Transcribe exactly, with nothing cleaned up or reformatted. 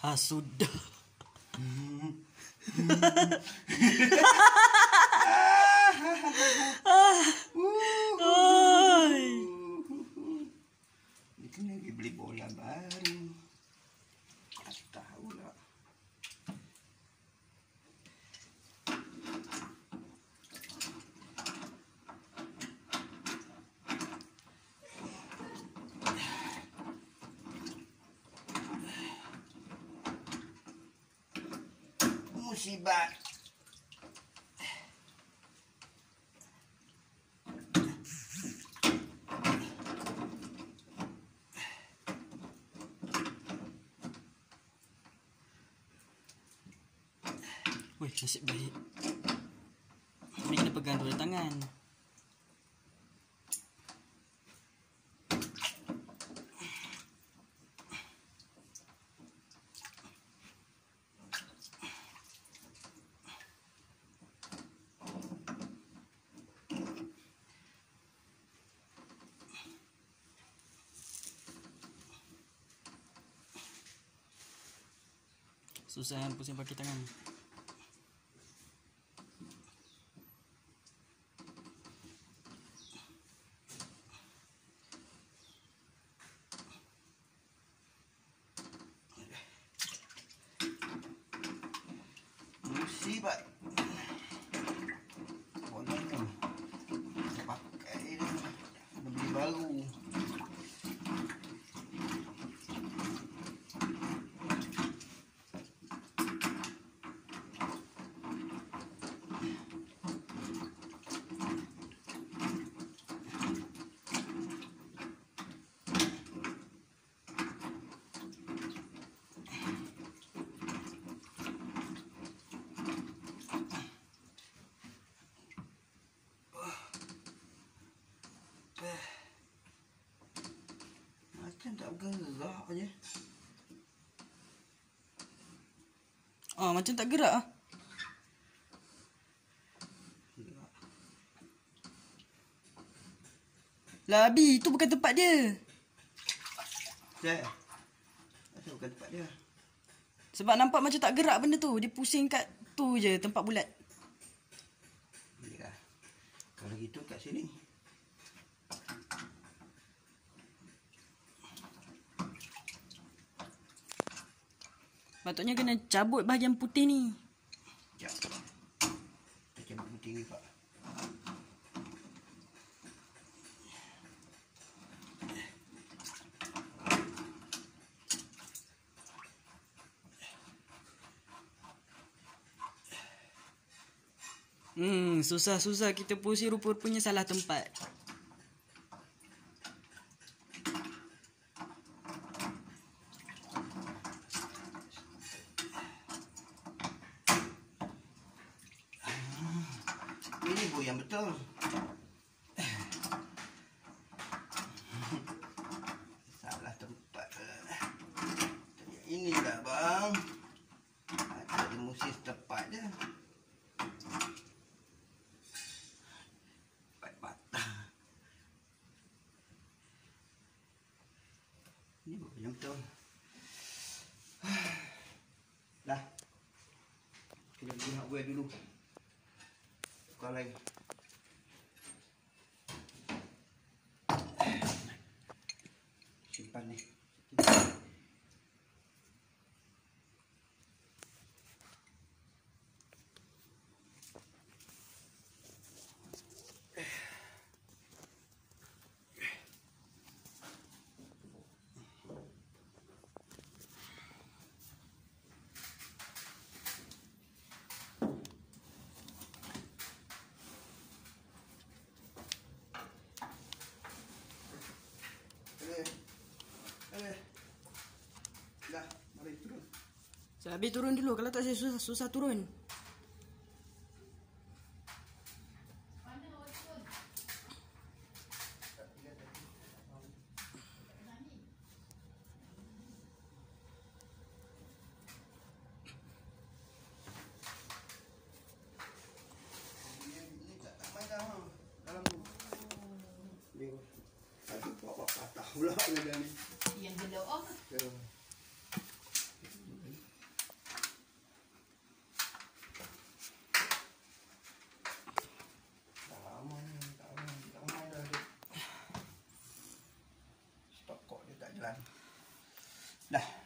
Ha sudah. Ini kan lagi beli bola baru. Tak tahu lah. Musibah. Wih, nasib baik. Ni kena pegang dua tangan. Susah yang pusing pakai tangan. Musibah. Bola tu. Saya pakai ni. Beli baru. Macam tak bergerak je. Ah, macam tak gerak ah. Lah Abi, itu bukan tempat dia. Dah. Macam bukan tempat dia. Sebab nampak macam tak gerak benda tu. Dia pusing kat tu je, tempat bulat. Ya. Kalau gitu kat sini. Patutnya kena cabut bahagian putih ni. Sekejap. Kita cabut putih ni, Pak. Hmm, susah-susah kita pusing, rupa-rupanya salah tempat. Ini bu yang betul. Salah tempat. Inilah bang. Ada musim tepat je. Tepat patah. Ini bu yang betul. Dah. Kita pergi hardware dulu. Tukar lagi. Simpan ni. Eh, dah, mari turun. Saya habis turun dulu. Kalau tak saya susah, susah turun. Ini tak main dalam tu. Dia aduh buat patah pula dia ni. Yang gelap ah. Ya. Kan. Dah.